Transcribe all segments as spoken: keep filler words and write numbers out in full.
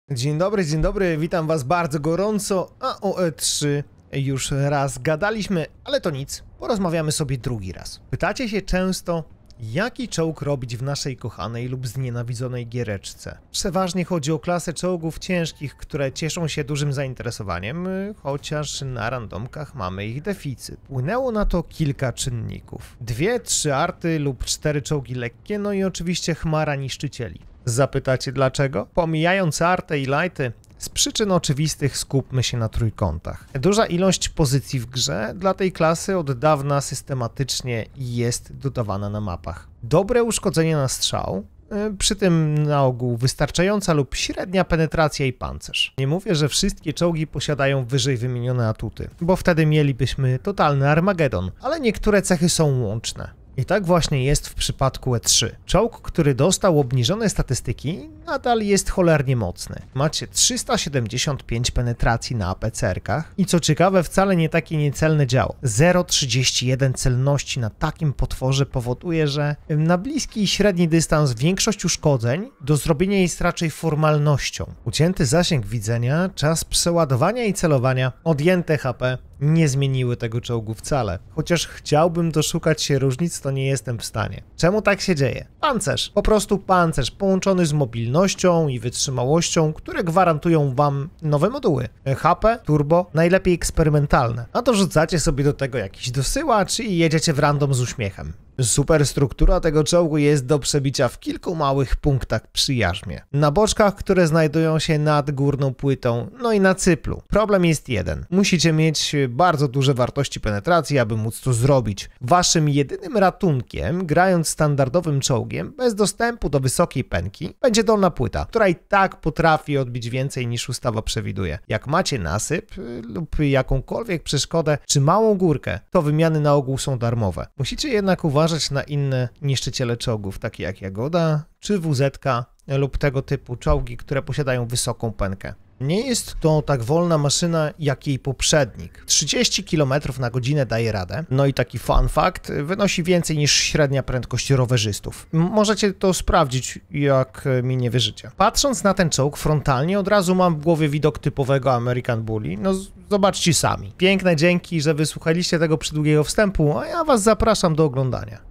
Dzień dobry, dzień dobry, witam was bardzo gorąco, a o E trzy już raz gadaliśmy, ale to nic, porozmawiamy sobie drugi raz. Pytacie się często, jaki czołg robić w naszej kochanej lub znienawidzonej giereczce. Przeważnie chodzi o klasę czołgów ciężkich, które cieszą się dużym zainteresowaniem, chociaż na randomkach mamy ich deficyt. Płynęło na to kilka czynników. Dwie, trzy arty lub cztery czołgi lekkie, no i oczywiście chmara niszczycieli. Zapytacie dlaczego? Pomijając artę i lighty, z przyczyn oczywistych skupmy się na trójkątach. Duża ilość pozycji w grze dla tej klasy od dawna systematycznie jest dodawana na mapach. Dobre uszkodzenie na strzał, przy tym na ogół wystarczająca lub średnia penetracja i pancerz. Nie mówię, że wszystkie czołgi posiadają wyżej wymienione atuty, bo wtedy mielibyśmy totalny Armagedon, ale niektóre cechy są łączne. I tak właśnie jest w przypadku E trzy. Czołg, który dostał obniżone statystyki, nadal jest cholernie mocny. Macie trzysta siedemdziesiąt pięć penetracji na A P C R-kach i co ciekawe wcale nie takie niecelne działo. zero przecinek trzydzieści jeden celności na takim potworze powoduje, że na bliski i średni dystans większość uszkodzeń do zrobienia jest raczej formalnością. Ucięty zasięg widzenia, czas przeładowania i celowania, odjęte H P nie zmieniły tego czołgu wcale. Chociaż chciałbym doszukać się różnic, to nie jestem w stanie. Czemu tak się dzieje? Pancerz. Po prostu pancerz połączony z mobilnością i wytrzymałością, które gwarantują wam nowe moduły. H P, turbo, najlepiej eksperymentalne. A dorzucacie sobie do tego jakiś dosyłacz i jedziecie w random z uśmiechem. Superstruktura tego czołgu jest do przebicia w kilku małych punktach przy jarzmie. Na boczkach, które znajdują się nad górną płytą, no i na cyplu. Problem jest jeden. Musicie mieć bardzo duże wartości penetracji, aby móc to zrobić. Waszym jedynym ratunkiem, grając standardowym czołgiem, bez dostępu do wysokiej penki, będzie dolna płyta, która i tak potrafi odbić więcej niż ustawa przewiduje. Jak macie nasyp lub jakąkolwiek przeszkodę, czy małą górkę, to wymiany na ogół są darmowe. Musicie jednak uważać na inne niszczyciele czołgów, takie jak Jagoda czy W Z K lub tego typu czołgi, które posiadają wysoką penkę. Nie jest to tak wolna maszyna jak jej poprzednik. trzydzieści kilometrów na godzinę daje radę. No i taki fun fact, wynosi więcej niż średnia prędkość rowerzystów. Możecie to sprawdzić, jak mi nie wierzycie. Patrząc na ten czołg frontalnie, od razu mam w głowie widok typowego American Bully. No zobaczcie sami. Piękne dzięki, że wysłuchaliście tego przydługiego wstępu, a ja was zapraszam do oglądania.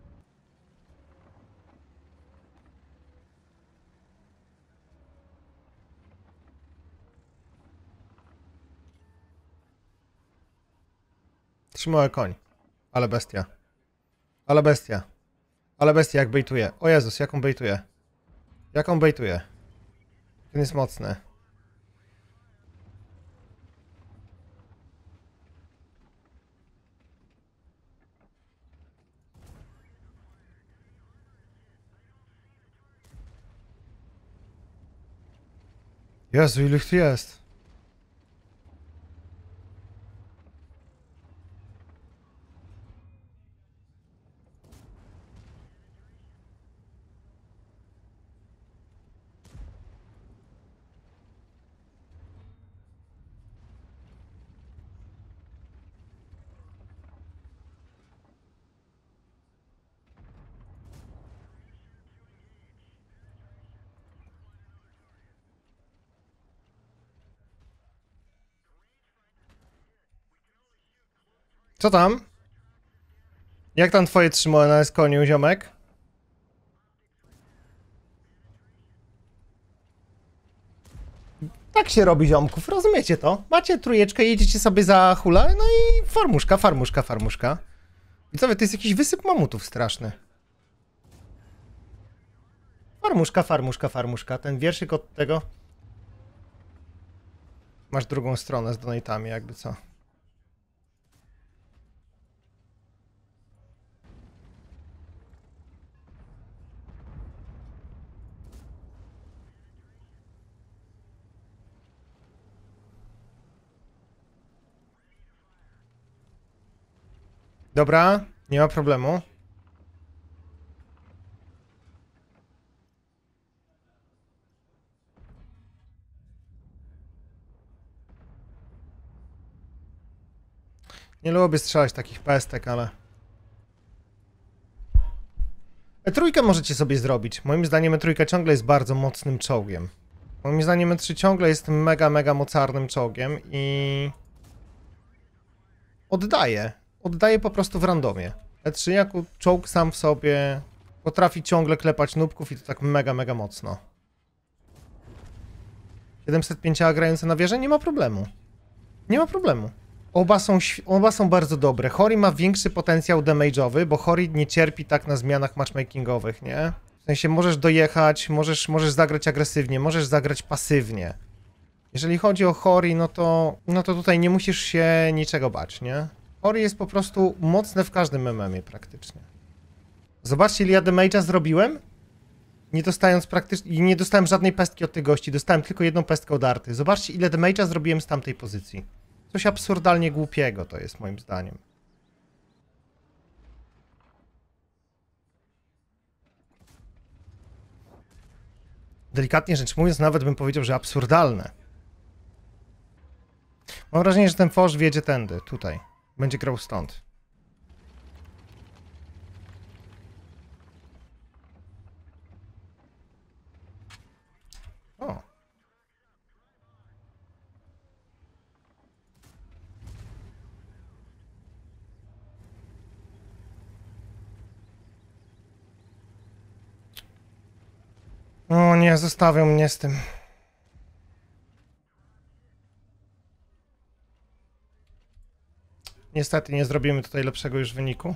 Trzymały koń. Ale bestia. Ale bestia. Ale bestia jak bejtuje. O Jezus, jaką bejtuje. Jaką bejtuje. Ten jest mocny. Jezu, ile ich tu jest. Co tam? Jak tam twoje trzymały na koniu, ziomek? Tak się robi, ziomków, rozumiecie to? Macie trójeczkę, jedziecie sobie za hula, no i farmuszka, farmuszka, farmuszka. Widzowie, to jest jakiś wysyp mamutów straszny. Farmuszka, farmuszka, farmuszka. Ten wierszyk od tego... Masz drugą stronę z donatami, jakby co. Dobra, nie ma problemu. Nie lubię strzelać takich pestek, ale... E trójkę możecie sobie zrobić. Moim zdaniem E trójka ciągle jest bardzo mocnym czołgiem. Moim zdaniem E trzy ciągle jest mega, mega mocarnym czołgiem i... Oddaje. Oddaje po prostu w randomie. E trzy jako czołg sam w sobie potrafi ciągle klepać nubków i to tak mega, mega mocno. siedemset pięć A grające na wieżę? Nie ma problemu. Nie ma problemu. Oba są, oba są bardzo dobre. Hori ma większy potencjał damage'owy, bo Hori nie cierpi tak na zmianach matchmakingowych, nie? W sensie możesz dojechać, możesz, możesz zagrać agresywnie, możesz zagrać pasywnie. Jeżeli chodzi o Hori, no to, no to tutaj nie musisz się niczego bać, nie? Hori jest po prostu mocne w każdym M M ie praktycznie. Zobaczcie, ile ja damage'a zrobiłem? Nie dostając praktycznie, nie dostałem żadnej pestki od tych gości, dostałem tylko jedną pestkę od Arty. Zobaczcie, ile damage'a zrobiłem z tamtej pozycji. Coś absurdalnie głupiego to jest, moim zdaniem. Delikatnie rzecz mówiąc, nawet bym powiedział, że absurdalne. Mam wrażenie, że ten Fosz wjedzie tędy, tutaj. Będzie grał stąd. O. O nie, zostawią mnie z tym. Niestety nie zrobimy tutaj lepszego już wyniku.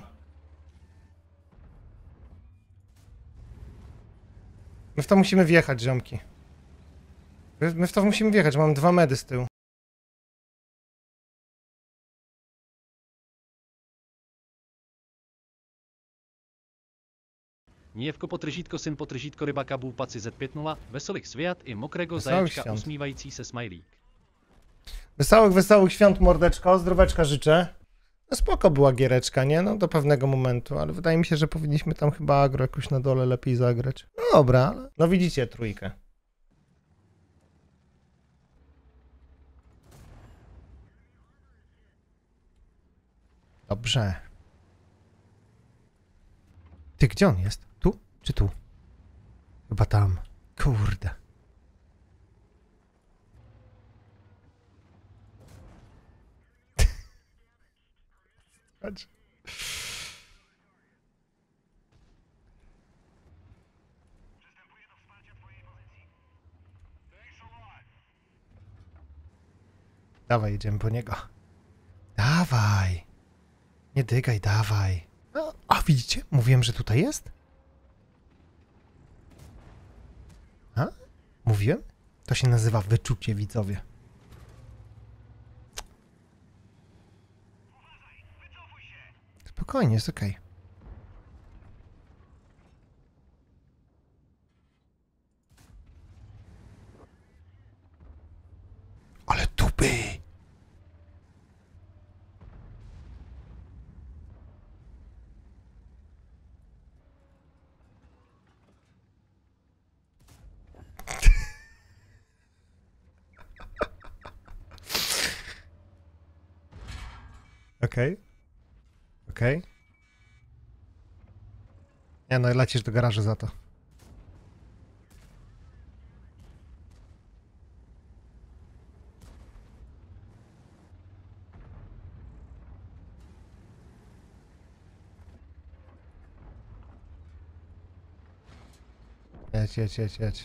My w to musimy wjechać, ziomki. My w to musimy wjechać, mam dwa medy z tyłu. Níjevko potržítko, syn potržítko, rybaka, bůpaci Z pět nula, veselých svět i mokrego Wesołych zajačka świąt. usmívající se smajlík. Wesołych, wesołych świąt, mordeczko. Zdróweczka życzę. No spoko była giereczka, nie? No do pewnego momentu, ale wydaje mi się, że powinniśmy tam chyba agro jakoś na dole lepiej zagrać. No dobra, ale... No widzicie trójkę. Dobrze. Ty, gdzie on jest? Tu? Czy tu? Chyba tam. Kurde. Chodź. Dawaj, jedziemy po niego. Dawaj. Nie dygaj, dawaj. No, a widzicie? Mówiłem, że tutaj jest? A? Mówiłem? To się nazywa wyczucie, widzowie. Spokojnie, jest okej. Ale tupy! Okej. Okej. Nie no, lecisz do garażu za to. Jedź, jedź, jedź, jedź.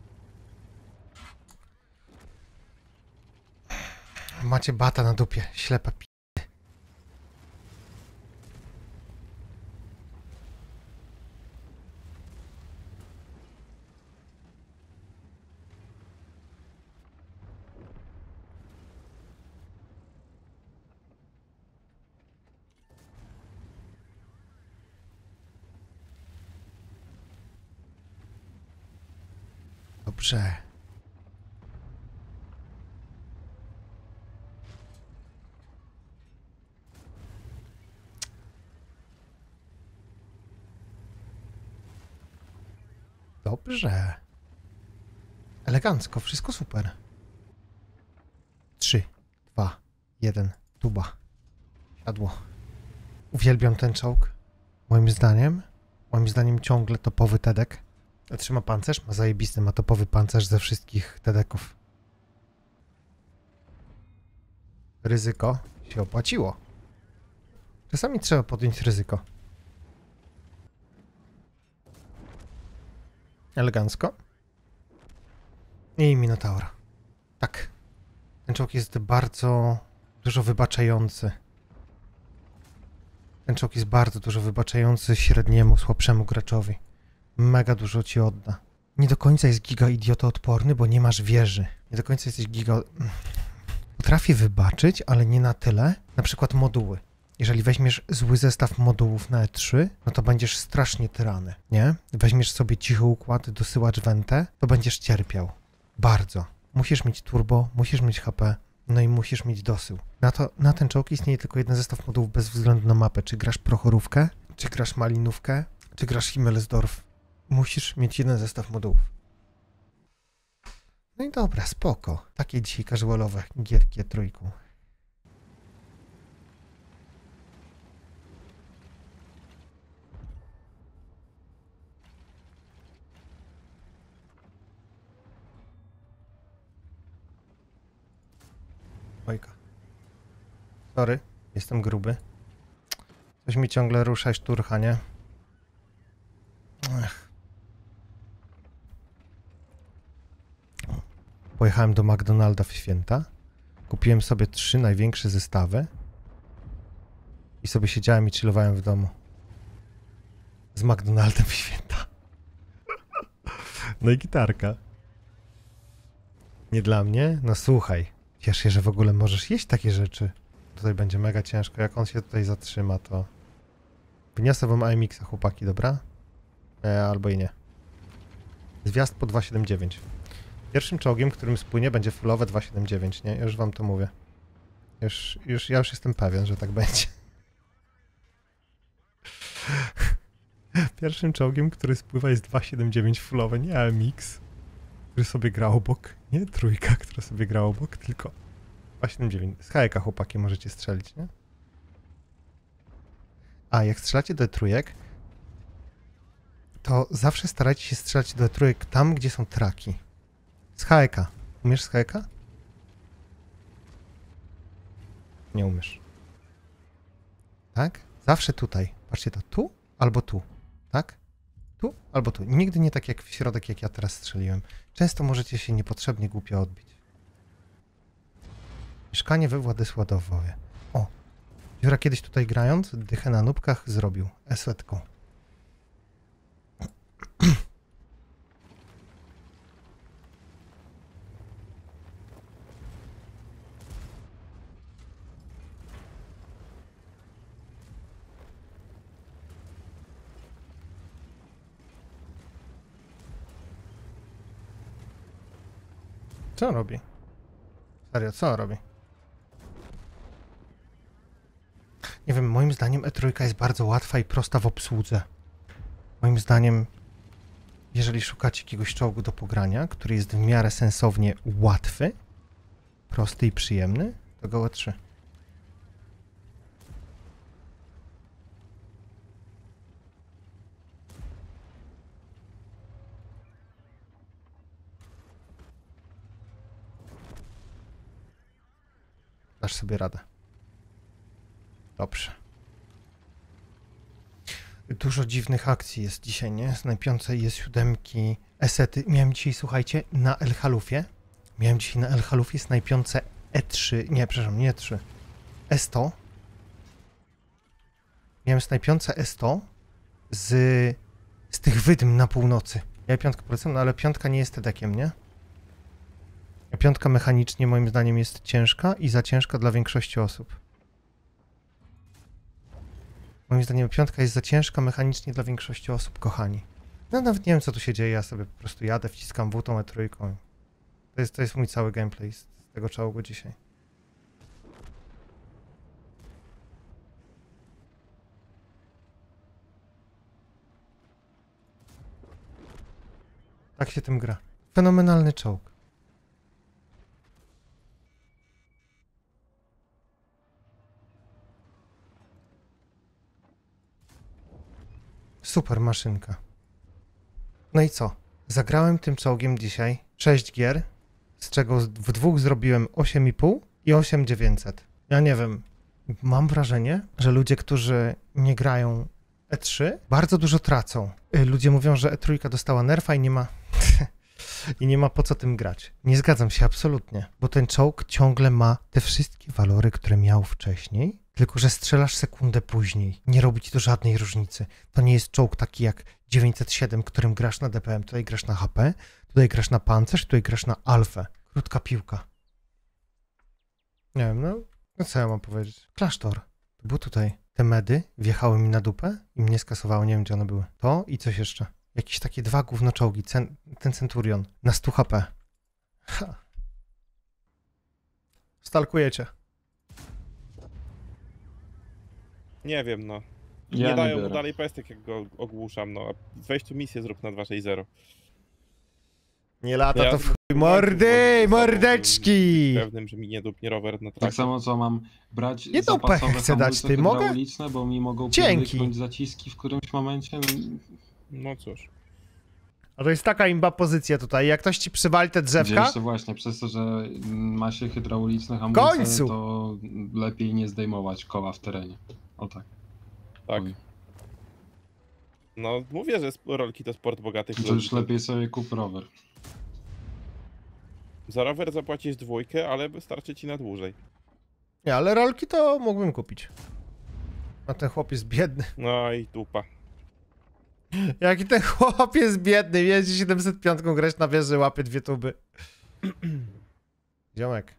Macie bata na dupie, ślepa pi... Dobrze. Dobrze. Elegancko, wszystko super. Trzy, dwa, jeden, tuba. Siadło. Uwielbiam ten czołg. Moim zdaniem, moim zdaniem ciągle topowy Tedek. Trzyma pancerz? Ma zajebisty, ma topowy pancerz ze wszystkich tedeków. Ryzyko się opłaciło. Czasami trzeba podjąć ryzyko. Elegancko. I Minotaura. Tak. Ten czołg jest bardzo dużo wybaczający. Ten czołg jest bardzo dużo wybaczający średniemu, słabszemu graczowi. Mega dużo ci odda. Nie do końca jest giga idiotoodporny, bo nie masz wieży. Nie do końca jesteś giga... Potrafię wybaczyć, ale nie na tyle. Na przykład moduły. Jeżeli weźmiesz zły zestaw modułów na E trzy, no to będziesz strasznie tyrany, nie? Weźmiesz sobie cichy układ, dosyłacz wentę, to będziesz cierpiał. Bardzo. Musisz mieć turbo, musisz mieć H P, no i musisz mieć dosył. Na, to, na ten czołg istnieje tylko jeden zestaw modułów bez względu na mapę. Czy grasz Prochorówkę, czy grasz Malinówkę, czy grasz Himmelsdorf. Musisz mieć jeden zestaw modułów. No i dobra, spoko. Takie dzisiaj casualowe gierki E trzy. Ojka. Sorry, jestem gruby. Coś mi ciągle rusza szturcha, nie? Ech. Pojechałem do McDonalda w święta. Kupiłem sobie trzy największe zestawy. I sobie siedziałem i chillowałem w domu. Z McDonaldem w święta. No i gitarka. Nie dla mnie? No słuchaj. Ciesz się, że w ogóle możesz jeść takie rzeczy. Tutaj będzie mega ciężko. Jak on się tutaj zatrzyma, to... Wyniosę wam A M X-a, chłopaki, dobra? E, albo i nie. Zwiast po dwa siedem dziewięć. Pierwszym czołgiem, którym spłynie, będzie fullowe dwa siedem dziewięć, nie? Już wam to mówię. Już, już, ja już jestem pewien, że tak będzie. Pierwszym czołgiem, który spływa, jest dwa siedem dziewięć fullowe, nie A M X, który sobie gra obok. Nie trójka, która sobie gra obok, tylko dwa siedem dziewięć. Z hajka, chłopaki, możecie strzelić, nie? A, jak strzelacie do trójek, to zawsze starajcie się strzelać do trójek tam, gdzie są traki. Z hajka. Umiesz z hajka? Nie umiesz. Tak? Zawsze tutaj. Patrzcie to, tu albo tu. Tak? Tu albo tu. Nigdy nie tak jak w środek, jak ja teraz strzeliłem. Często możecie się niepotrzebnie głupio odbić. Mieszkanie we Władysławowie. O! Dziura kiedyś tutaj grając, dychę na nubkach zrobił. Esetką. Co on robi? Serio, co on robi? Nie wiem, moim zdaniem E trzy jest bardzo łatwa i prosta w obsłudze. Moim zdaniem, jeżeli szukacie jakiegoś czołgu do pogrania, który jest w miarę sensownie łatwy, prosty i przyjemny, to go E trzy. Dasz sobie radę. Dobrze. Dużo dziwnych akcji jest dzisiaj, nie? Snajpiące jest siódemki, esety. Miałem dzisiaj, słuchajcie, na El Halufie. Miałem dzisiaj na El Halufie snajpiące E trzy. Nie, przepraszam, nie E trzy. E sto. Miałem snajpiące E sto z, z tych wydm na północy. Ja piątkę polecam, no ale piątka nie jest tedekiem, nie? Piątka mechanicznie moim zdaniem jest ciężka i za ciężka dla większości osób. Moim zdaniem piątka jest za ciężka mechanicznie dla większości osób, kochani. No nawet nie wiem, co tu się dzieje, ja sobie po prostu jadę, wciskam W tą E trzy. To jest, to jest mój cały gameplay z tego czołgu dzisiaj. Tak się tym gra. Fenomenalny czołg. Super maszynka. No i co? Zagrałem tym czołgiem dzisiaj sześć gier, z czego w dwóch zrobiłem osiem i pół i osiem dziewięćset. Ja nie wiem, mam wrażenie, że ludzie, którzy nie grają E trzy, bardzo dużo tracą. Ludzie mówią, że E trzy dostała nerfa i nie ma... I nie ma po co tym grać. Nie zgadzam się absolutnie, bo ten czołg ciągle ma te wszystkie walory, które miał wcześniej, tylko że strzelasz sekundę później. Nie robi ci to żadnej różnicy. To nie jest czołg taki jak dziewięćset siedem, którym grasz na D P M. Tutaj grasz na H P, tutaj grasz na pancerz, tutaj grasz na alfę. Krótka piłka. Nie wiem, no, no co ja mam powiedzieć? Klasztor. To było tutaj. Te medy wjechały mi na dupę i mnie skasowało, nie wiem gdzie one były. To i coś jeszcze. Jakieś takie dwa gównoczołgi, cen, ten Centurion na sto H P. Ha. Stalkujecie. Nie wiem, no. Ja nie dają nie mu biorę. dalej pestek, jak go ogłuszam, no. Weź tu misję, zrób na dwa sześć zero. Nie lata Ja to w tu- chuj. Mordy, mordeczki! Pewnym, że mi nie dupnie rower na Tak trasie. samo co mam brać Jedną zapasowe pechę chcę dać, hamulce ty mogę? hydrauliczne, bo mi mogą Dzięki. pierdyknąć zaciski w którymś momencie. No, No cóż. A to jest taka imba pozycja tutaj. Jak ktoś ci przywali te gdzie drzewka, jeszcze właśnie przez to, że ma się hydrauliczne hamulce, Końcu! to lepiej nie zdejmować koła w terenie. O tak. Tak. Oj. No mówię, że sp- rolki to sport bogatych To ludzi. już lepiej sobie kup rower. Za rower zapłacisz dwójkę, ale wystarczy ci na dłużej. nie, ale rolki to mógłbym kupić. A ten chłop jest biedny. No i dupa. Jaki ten chłop jest biedny. Jeździ siedemset pięć grać na wieży, łapie dwie tuby. Ziomek.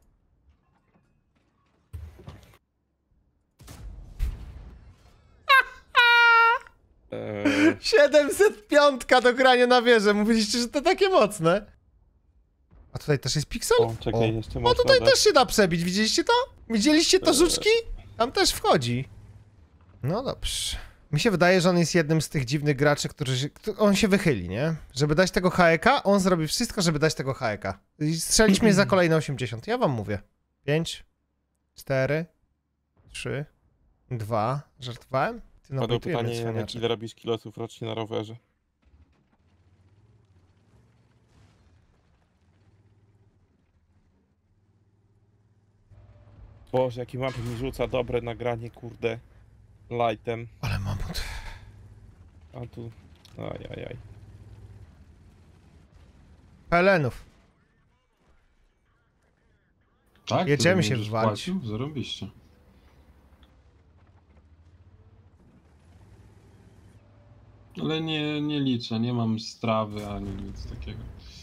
Eee, siedemset pięć do grania na wieżę. Mówiliście, że to takie mocne. A tutaj też jest piksel? o, czekaj, O. jeszcze O, można tutaj dać. też się da przebić, widzieliście to? Widzieliście to, żuczki? Tam też wchodzi. No dobrze. Mi się wydaje, że on jest jednym z tych dziwnych graczy, którzy się, któ- on się wychyli, nie? Żeby dać tego H E K, on zrobi wszystko, żeby dać tego H E K. I strzelić mnie za kolejne osiemdziesiąt. Ja wam mówię. pięć, cztery, trzy, dwa. Żartowałem? Ty no Padło bojtujemy, pytanie, cwaniacze. ile robisz kilosów rocznie na rowerze? Boże, jaki mapy mi rzuca dobre nagranie, kurde. Lightem. Ale mamut. A tu... Ajajaj. Pelenów. Tak? Jedziemy Ty się będziesz wywalić. płacił? Zarobiście. Ale nie, nie liczę, nie mam strawy ani nic takiego.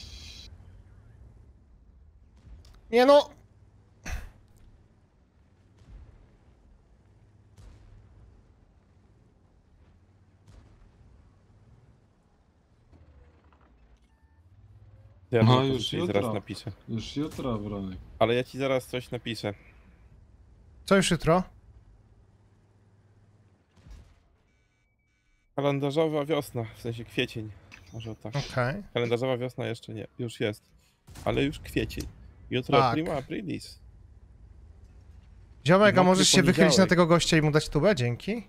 Nie no! Ja No, no, już już ci jutro. zaraz napiszę. Już jutro, Bronek. Ale ja ci zaraz coś napiszę. Co już jutro? Kalendarzowa wiosna, w sensie kwiecień. Może tak. Okej. Kalendarzowa wiosna jeszcze nie, już jest. Ale już kwiecień. Jutro Tak. prima aprilis. Ziomek, a Mokry możesz się wychylić na poniedziałek. tego gościa i mu dać tubę? Dzięki.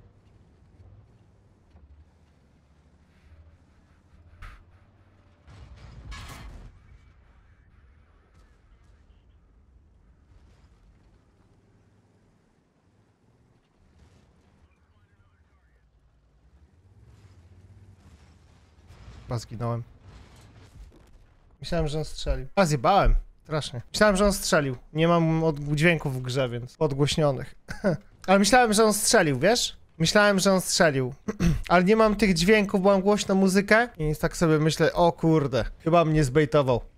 Chyba zginąłem. Myślałem, że on strzelił. A zjebałem. Strasznie. Myślałem, że on strzelił. Nie mam od dźwięków w grze, więc podgłośnionych. Ale myślałem, że on strzelił, wiesz? Myślałem, że on strzelił. Ale nie mam tych dźwięków, bo mam głośną muzykę. I tak sobie myślę, o kurde, chyba mnie zbejtował.